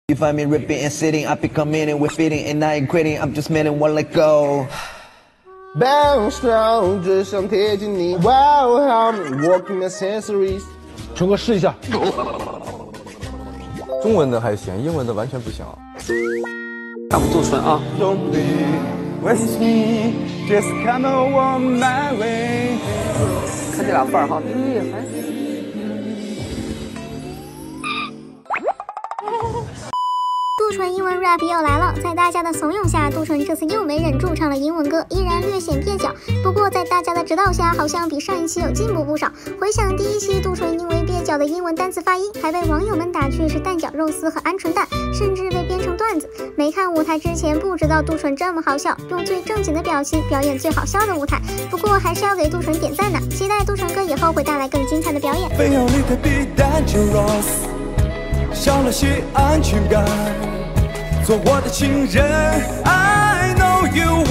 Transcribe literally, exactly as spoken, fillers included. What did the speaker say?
You find me ripping and sitting, I be coming in with fitting, and I ain't quitting, I'm just meaning one let go. Bounce down， 只想贴近你。Wow, I'm walking the sensories。 纯哥试一下。 中文的还行，英文的完全不行。 看我杜淳啊。 Don't be with me, just come on my way。 看这俩范儿哈，厉害。 杜淳英文 rap 又来了，在大家的怂恿下，杜淳这次又没忍住唱了英文歌，依然略显蹩脚。不过在大家的指导下，好像比上一期有进步不少。回想第一期，杜淳因为蹩脚的英文单词发音，还被网友们打趣是蛋饺、肉丝和鹌鹑蛋，甚至被编成段子。没看舞台之前，不知道杜淳这么好笑，用最正经的表情表演最好笑的舞台。不过还是要给杜淳点赞的，期待杜淳哥以后会带来更精彩的表演。 非要你特别 dangerous， 少了些安全感。做我的情人 ，I know you